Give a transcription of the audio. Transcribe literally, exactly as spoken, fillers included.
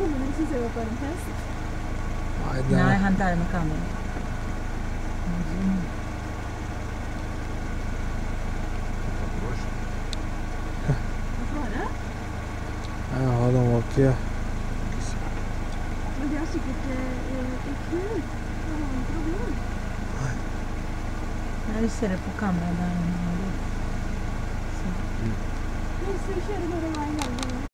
kommer når du ser på en hest. Nei, det Nei, er... han tar det med kamera. Hva var det? Ja, den var ikke... Men det er sikkert eh, en ku. Det var en problem. Nei, du ser det på kamera der. Hvis vi kjører bare veien der,